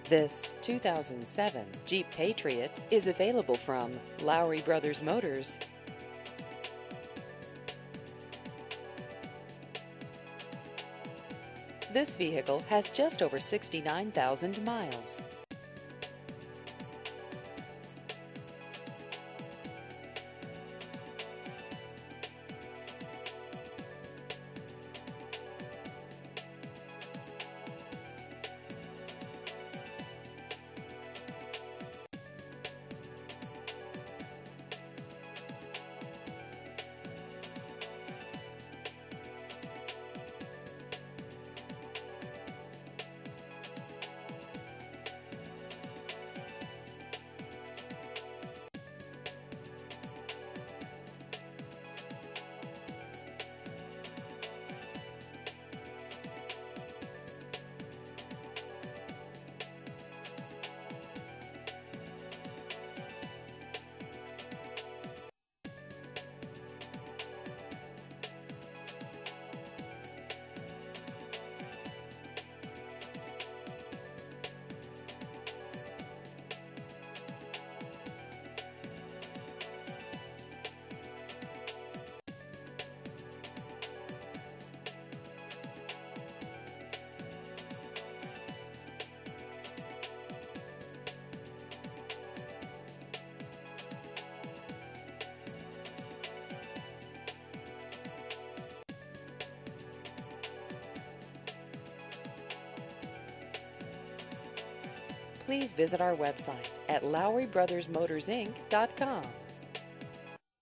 This 2007 Jeep Patriot is available from Lowry Brothers Motors. This vehicle has just over 69,000 miles. Please visit our website at LowryBrothersMotorsinc.com.